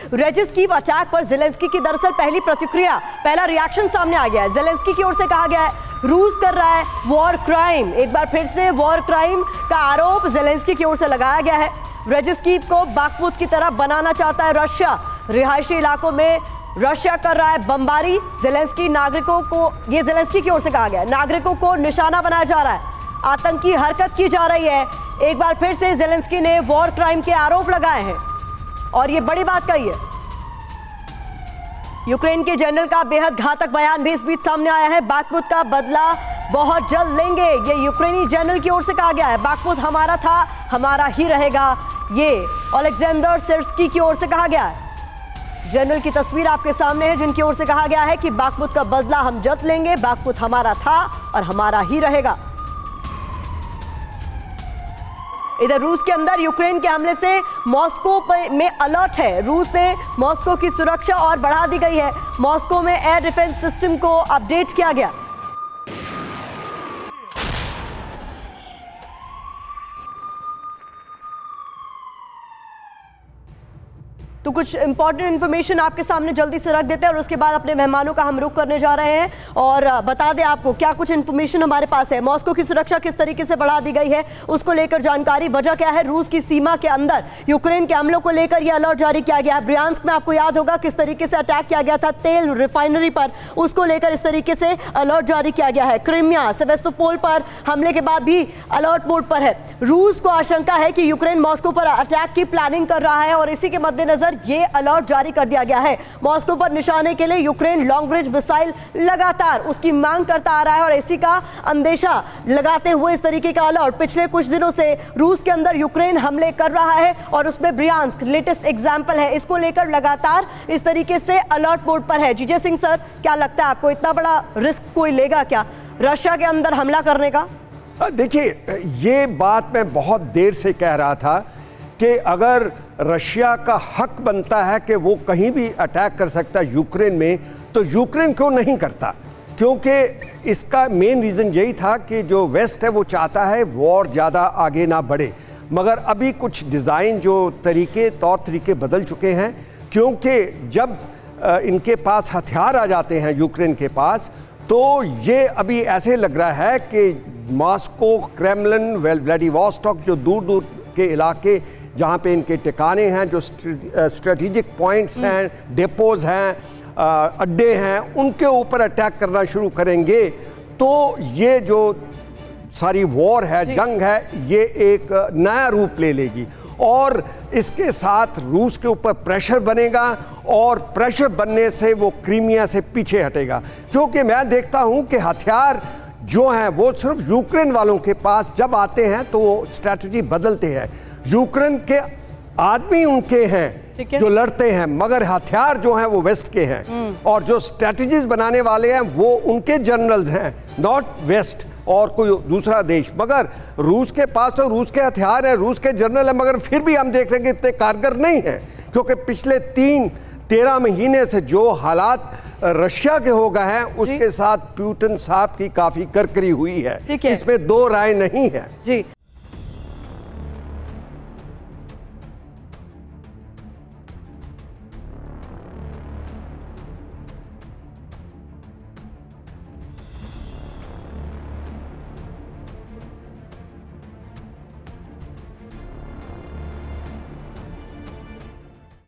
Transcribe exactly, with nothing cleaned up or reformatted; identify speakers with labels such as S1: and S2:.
S1: रेजिस्कीव attack पर Zelensky की दरअसल पहली प्रतिक्रिया, पहला रिएक्शन सामने आ गया है। ज़ेलेंस्की की ओर से कहा गया है रूस कर रहा है वॉर क्राइम। एक बार फिर से वॉर क्राइम का आरोप ज़ेलेंस्की की ओर से लगाया गया है। रेजिस्कीव को बाखमुत की तरह बनाना चाहता है रशिया। रिहायशी इलाकों में रशिया कर रहा है बमबारी। ज़ेलेंस्की नागरिकों को, ये ज़ेलेंस्की की ओर से कहा गया है, नागरिकों को निशाना बनाया जा रहा है, आतंकी हरकत की जा रही है। एक बार फिर से ज़ेलेंस्की ने वॉर क्राइम के आरोप लगाए हैं और ये बड़ी बात कही है। यूक्रेन के जनरल का बेहद घातक बयान भी इस बीच सामने आया है। बाखमुत का बदला बहुत जल्द लेंगे, ये यूक्रेनी जनरल की ओर से कहा गया है। बाखमुत हमारा था, हमारा ही रहेगा, ये ओलेक्जेंडर सिर्स्की की ओर से कहा गया है। जनरल की तस्वीर आपके सामने है जिनकी ओर से कहा गया है कि बाखमुत का बदला हम जल्द लेंगे, बाखमुत हमारा था और हमारा ही रहेगा। इधर रूस के अंदर यूक्रेन के हमले से मॉस्को में अलर्ट है। रूस ने मॉस्को की सुरक्षा और बढ़ा दी गई है। मॉस्को में एयर डिफेंस सिस्टम को अपडेट किया गया। तो कुछ इंपॉर्टेंट इन्फॉर्मेशन आपके सामने जल्दी से रख देते हैं और उसके बाद अपने मेहमानों का हम रुख करने जा रहे हैं और बता दें आपको क्या कुछ इन्फॉर्मेशन हमारे पास है। मॉस्को की सुरक्षा किस तरीके से बढ़ा दी गई है उसको लेकर जानकारी। वजह क्या है, रूस की सीमा के अंदर यूक्रेन के हमलों को लेकर यह अलर्ट जारी किया गया है। ब्रियांस्क में आपको याद होगा किस तरीके से अटैक किया गया था तेल रिफाइनरी पर, उसको लेकर इस तरीके से अलर्ट जारी किया गया है। क्रीमिया, सेवेस्तोपोल पर हमले के बाद भी अलर्ट मोड पर है। रूस को आशंका है कि यूक्रेन मॉस्को पर अटैक की प्लानिंग कर रहा है और इसी के मद्देनजर ये अलर्ट जारी कर दिया गया है। मॉस्को पर निशाने के लिए यूक्रेन लॉन्ग रेंज मिसाइल लगातार उसकी मांग करता आ रहा है और इसी का अंदेशा लगाते हुए इस तरीके का अलर्ट पिछले कुछ दिनों से रूस के अंदर यूक्रेन हमले कर रहा है और उसमें ब्रियांस्क लेटेस्ट एग्जांपल है। इसको लेकर लगातार इस तरीके से अलर्ट मोड पर है। जीजे सिंह सर, क्या लगता है आपको, इतना बड़ा रिस्क कोई लेगा क्या रशिया के अंदर हमला करने का?
S2: देखिए, ये बात मैं बहुत देर से कह रहा था कि अगर रशिया का हक बनता है कि वो कहीं भी अटैक कर सकता है यूक्रेन में, तो यूक्रेन क्यों नहीं करता? क्योंकि इसका मेन रीज़न यही था कि जो वेस्ट है वो चाहता है वॉर ज़्यादा आगे ना बढ़े। मगर अभी कुछ डिज़ाइन, जो तरीके, तौर तरीके बदल चुके हैं, क्योंकि जब इनके पास हथियार आ जाते हैं यूक्रेन के पास, तो ये अभी ऐसे लग रहा है कि मॉस्को, क्रेमलिन, व्लादिवोस्टॉक, जो दूर दूर के इलाके जहाँ पे इनके ठिकाने हैं, जो स्ट्रेटेजिक पॉइंट्स हैं, डेपोज हैं, अड्डे हैं, उनके ऊपर अटैक करना शुरू करेंगे तो ये जो सारी वॉर है, जंग है, ये एक नया रूप ले लेगी और इसके साथ रूस के ऊपर प्रेशर बनेगा और प्रेशर बनने से वो क्रीमिया से पीछे हटेगा। क्योंकि मैं देखता हूँ कि हथियार जो हैं वो सिर्फ यूक्रेन वालों के पास जब आते हैं तो वो स्ट्रैटेजी बदलते हैं। यूक्रेन के आदमी उनके हैं जो लड़ते हैं, मगर हथियार जो हैं वो वेस्ट के हैं और जो स्ट्रैटेजीज बनाने वाले हैं वो उनके जनरल्स हैं, नॉट वेस्ट और कोई दूसरा देश। मगर रूस के पास तो रूस के हथियार हैं, रूस के जनरल हैं, मगर फिर भी हम देख रहे हैं कि इतने कारगर नहीं हैं। क्योंकि पिछले तीन तेरह महीने से जो हालात रशिया के हो गए हैं उसके साथ पुतिन साहब की काफी करकरी हुई है, इसमें दो राय नहीं है।
S1: जी